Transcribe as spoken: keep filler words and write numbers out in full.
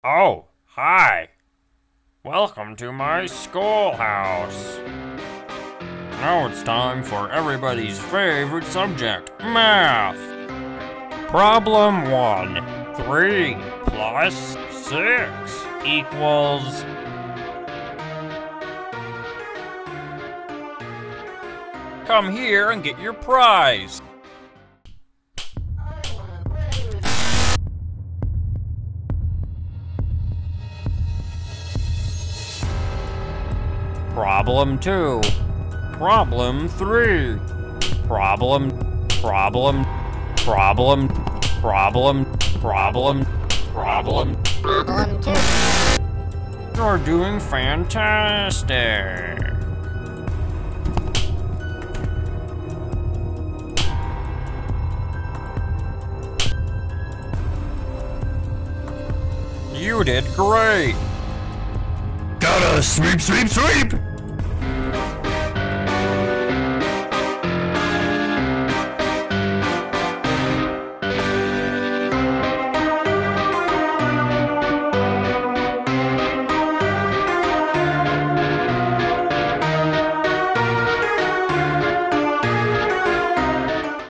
Oh, hi. Welcome to my schoolhouse. Now it's time for everybody's favorite subject, math. Problem one. Three plus six equals... Come here and get your prize. Problem two. Problem three. Problem, problem, problem, problem, problem, problem. Problem two. You're doing fantastic. You did great. Gotta sweep, sweep, sweep!